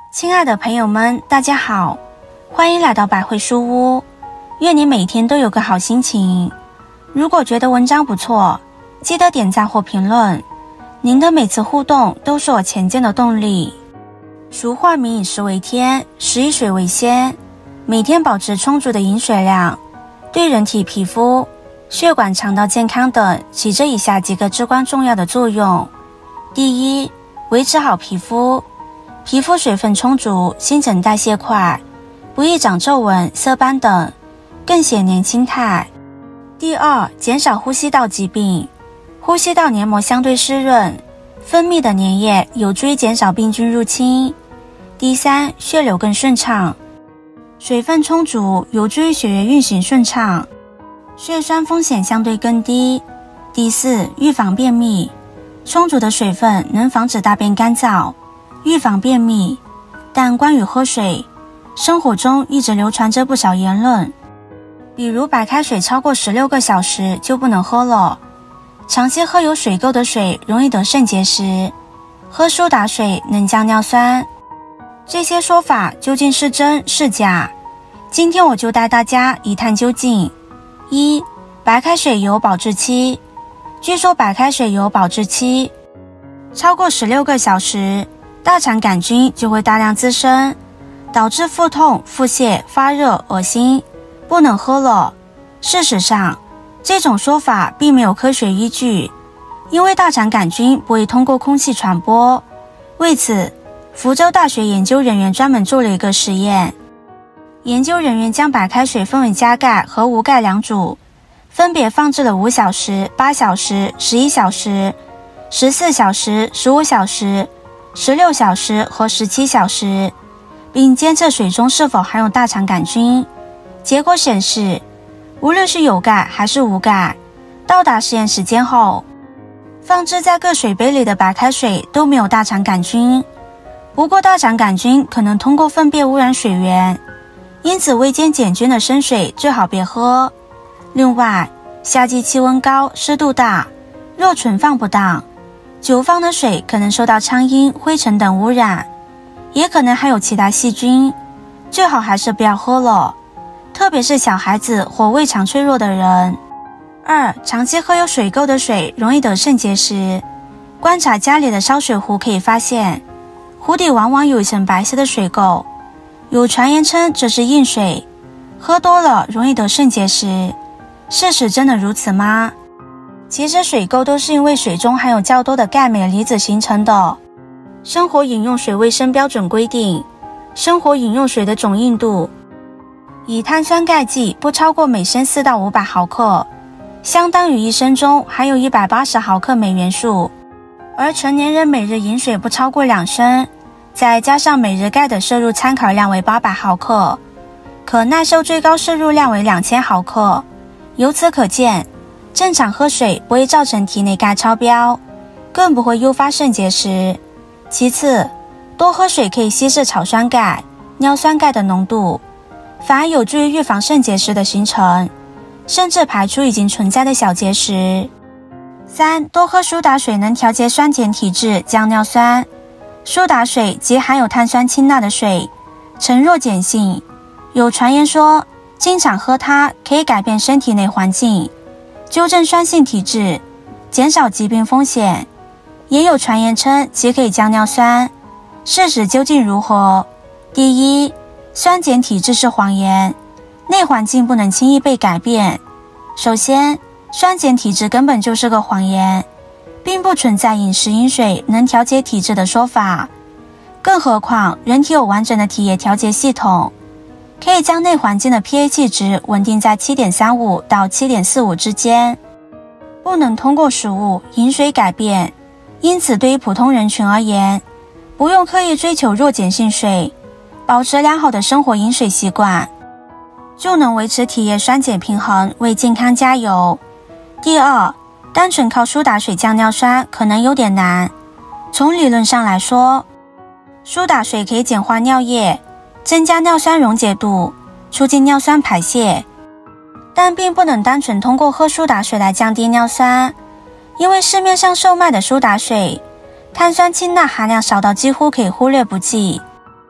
亲爱的朋友们，大家好，欢迎来到百惠书屋，愿你每天都有个好心情。如果觉得文章不错，记得点赞或评论，您的每次互动都是我前进的动力。俗话民以食为天，食以水为先，每天保持充足的饮水量，对人体皮肤、血管、肠道健康等起着以下几个至关重要的作用。第一，维持好皮肤。皮肤水分充足，新陈代谢快，不易长皱纹、色斑等，更显年轻态。第二，减少呼吸道疾病。呼吸道黏膜相对湿润，分泌的粘液有助于减少病菌入侵。第三，血流更顺畅。水分充足有助于血液运行顺畅，血栓风险相对更低。第四，预防便秘。充足的水分能防止大便干燥，预防便秘。但关于喝水，生活中一直流传着不少言论，比如白开水超过16个小时就不能喝了，长期喝有水垢的水容易得肾结石，喝苏打水能降尿酸。这些说法究竟是真是假？今天我就带大家一探究竟。一、白开水有保质期。据说白开水有保质期，超过16个小时，大肠杆菌就会大量滋生，导致腹痛、腹泻、发热、恶心，不能喝了。事实上，这种说法并没有科学依据，因为大肠杆菌不会通过空气传播。为此，福州大学研究人员专门做了一个实验。研究人员将白开水分为加盖和无盖两组，分别放置了5小时、8小时、11小时、14小时、15小时、16小时和17小时，并监测水中是否含有大肠杆菌。结果显示，无论是有盖还是无盖，到达实验时间后，放置在各水杯里的白开水都没有大肠杆菌。不过大肠杆菌可能通过粪便污染水源，因此未经检菌的生水最好别喝。另外，夏季气温高，湿度大，若存放不当，久放的水可能受到苍蝇、灰尘等污染，也可能还有其他细菌，最好还是不要喝了，特别是小孩子或胃肠脆弱的人。二、长期喝有水垢的水容易得肾结石。观察家里的烧水壶可以发现，壶底往往有一层白色的水垢，有传言称这是硬水，喝多了容易得肾结石。事实真的如此吗？其实水垢都是因为水中含有较多的钙镁离子形成的。生活饮用水卫生标准规定，生活饮用水的总硬度以碳酸钙剂不超过每升4到500毫克，相当于1升中含有180毫克镁元素。而成年人每日饮水不超过2升，再加上每日钙的摄入参考量为800毫克，可耐受最高摄入量为2000毫克。由此可见，正常喝水不会造成体内钙超标，更不会诱发肾结石。其次，多喝水可以稀释草酸钙、尿酸钙的浓度，反而有助于预防肾结石的形成，甚至排出已经存在的小结石。三、多喝苏打水能调节酸碱体质，降尿酸。苏打水即含有碳酸氢钠的水，呈弱碱性，有传言说经常喝它可以改变身体内环境，纠正酸性体质，减少疾病风险。也有传言称其可以降尿酸，事实究竟如何？第一，酸碱体质是谎言，内环境不能轻易被改变。首先，酸碱体质根本就是个谎言，并不存在饮食饮水能调节体质的说法。更何况，人体有完整的体液调节系统，可以将内环境的 pH 值稳定在 7.35 到 7.45 之间，不能通过食物、饮水改变。因此，对于普通人群而言，不用刻意追求弱碱性水，保持良好的生活饮水习惯，就能维持体液酸碱平衡，为健康加油。第二，单纯靠苏打水降尿酸可能有点难。从理论上来说，苏打水可以碱化尿液，增加尿酸溶解度，促进尿酸排泄，但并不能单纯通过喝苏打水来降低尿酸，因为市面上售卖的苏打水，碳酸氢钠含量少到几乎可以忽略不计。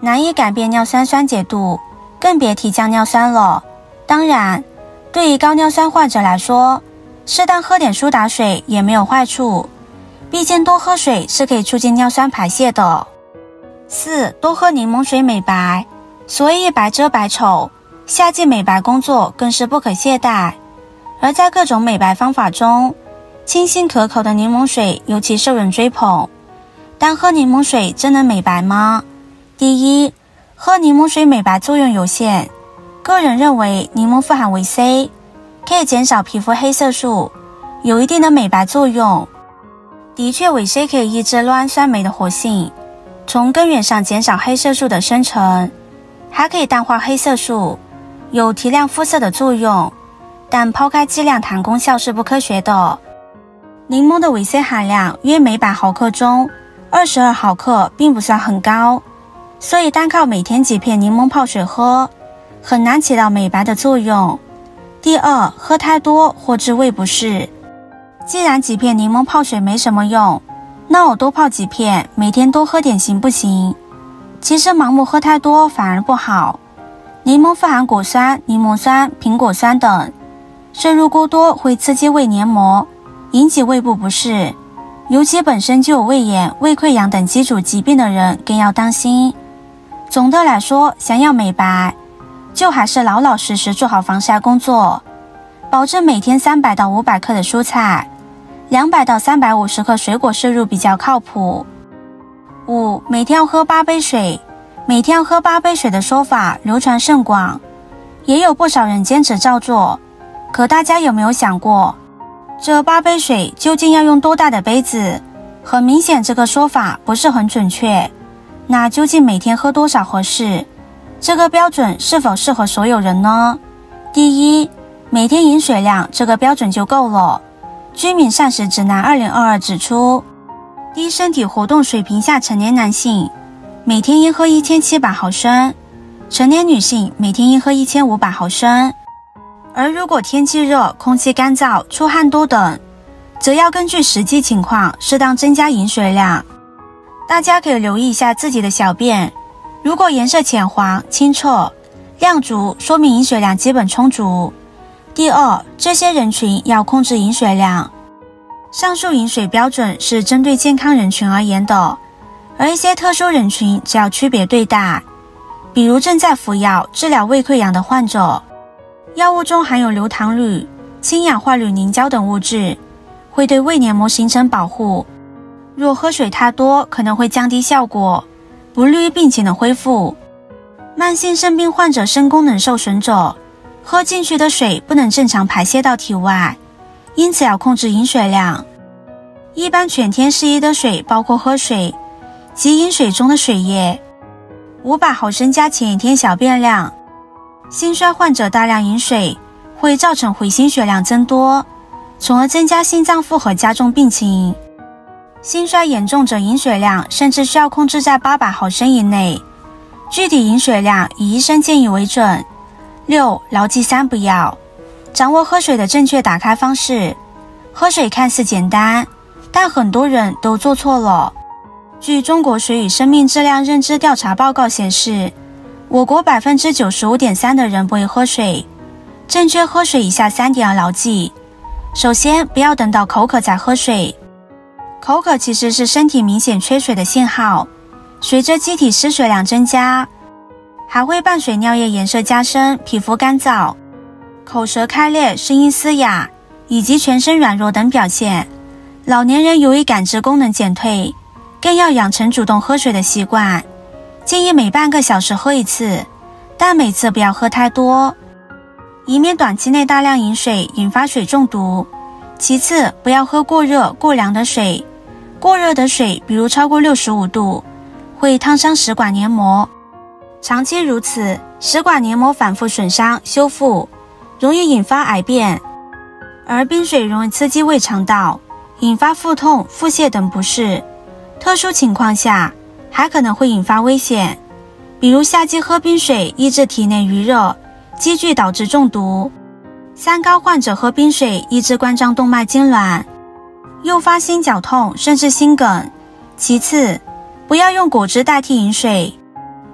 难以改变尿酸酸碱度，更别提降尿酸了。当然，对于高尿酸患者来说，适当喝点苏打水也没有坏处，毕竟多喝水是可以促进尿酸排泄的。4. 多喝柠檬水美白。所以白遮百丑，夏季美白工作更是不可懈怠。而在各种美白方法中，清新可口的柠檬水尤其受人追捧。但喝柠檬水真能美白吗？第一，喝柠檬水美白作用有限。个人认为柠檬富含维 C， 可以减少皮肤黑色素，有一定的美白作用。的确，维 C 可以抑制酪氨酸酶的活性，从根源上减少黑色素的生成，还可以淡化黑色素，有提亮肤色的作用。但抛开剂量谈功效是不科学的。柠檬的维 C 含量约每100毫克中22毫克，并不算很高，所以单靠每天几片柠檬泡水喝，很难起到美白的作用。第二，喝太多或致胃不适。既然几片柠檬泡水没什么用，那我多泡几片，每天多喝点行不行？其实盲目喝太多反而不好。柠檬富含果酸、柠檬酸、苹果酸等，摄入过多会刺激胃黏膜，引起胃部不适，尤其本身就有胃炎、胃溃疡等基础疾病的人更要当心。总的来说，想要美白，就还是老老实实做好防晒工作，保证每天300到500克的蔬菜，200到350克水果摄入比较靠谱。5. 每天要喝8杯水。每天要喝8杯水的说法流传甚广，也有不少人坚持照做。可大家有没有想过，这8杯水究竟要用多大的杯子？很明显这个说法不是很准确。那究竟每天喝多少合适？这个标准是否适合所有人呢？第一，每天饮水量这个标准就够了。居民膳食指南2022指出，低身体活动水平下成年男性每天应喝1700毫升，成年女性每天应喝1500毫升。而如果天气热、空气干燥、出汗多等，则要根据实际情况适当增加饮水量。大家可以留意一下自己的小便，如果颜色浅黄、清澈、量足，说明饮水量基本充足。第二，这些人群要控制饮水量。上述饮水标准是针对健康人群而言的，而一些特殊人群则要区别对待，比如正在服药治疗胃溃疡的患者，药物中含有硫糖铝、氢氧化铝凝胶等物质，会对胃黏膜形成保护。若喝水太多，可能会降低效果，不利于病情的恢复。慢性肾病患者肾功能受损者，喝进去的水不能正常排泄到体外，因此要控制饮水量。一般全天适宜的水包括喝水及饮水中的水液，500毫升加前一天小便量。心衰患者大量饮水会造成回心血量增多，从而增加心脏负荷，加重病情。心衰严重者饮水量甚至需要控制在800毫升以内，具体饮水量以医生建议为准。6. 牢记3不要，掌握喝水的正确打开方式。喝水看似简单，但很多人都做错了。据中国水与生命质量认知调查报告显示，我国 95.3% 的人不会喝水。正确喝水以下3点要牢记。首先，不要等到口渴才喝水。口渴其实是身体明显缺水的信号，随着机体失水量增加，还会伴随尿液颜色加深、皮肤干燥、口舌开裂、声音嘶哑以及全身软弱等表现。老年人由于感知功能减退，更要养成主动喝水的习惯，建议每半个小时喝一次，但每次不要喝太多，以免短期内大量饮水引发水中毒。其次，不要喝过热、过凉的水。过热的水，比如超过65度，会烫伤食管黏膜，长期如此，食管黏膜反复损伤、修复，容易引发癌变。而冰水容易刺激胃肠道，引发腹痛、腹泻等不适。特殊情况下，还可能会引发危险，比如夏季喝冰水抑制体内余热，积聚导致中毒。三高患者喝冰水抑制冠状动脉痉挛，诱发心绞痛甚至心梗。其次，不要用果汁代替饮水。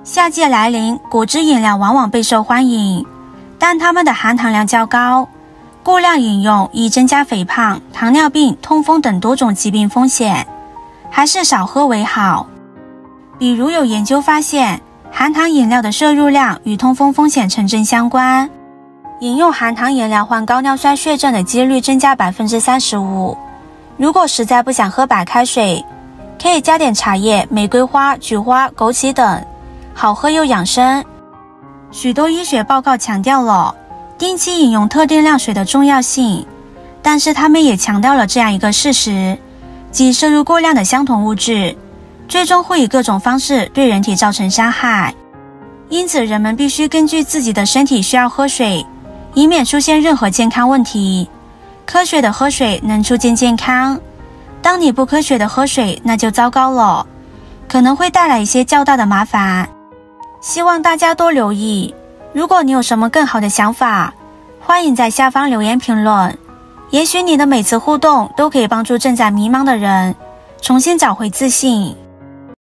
夏季来临，果汁饮料往往备受欢迎，但它们的含糖量较高，过量饮用易增加肥胖、糖尿病、痛风等多种疾病风险，还是少喝为好。比如有研究发现，含糖饮料的摄入量与痛风风险成正相关，饮用含糖饮料患高尿酸血症的几率增加 35%。 如果实在不想喝白开水，可以加点茶叶、玫瑰花、菊花、枸杞等，好喝又养生。许多医学报告强调了定期饮用特定量水的重要性，但是他们也强调了这样一个事实，即摄入过量的相同物质，最终会以各种方式对人体造成伤害。因此人们必须根据自己的身体需要喝水，以免出现任何健康问题。科学的喝水能促进健康，当你不科学的喝水，那就糟糕了，可能会带来一些较大的麻烦。希望大家多留意，如果你有什么更好的想法，欢迎在下方留言评论，也许你的每次互动都可以帮助正在迷茫的人重新找回自信。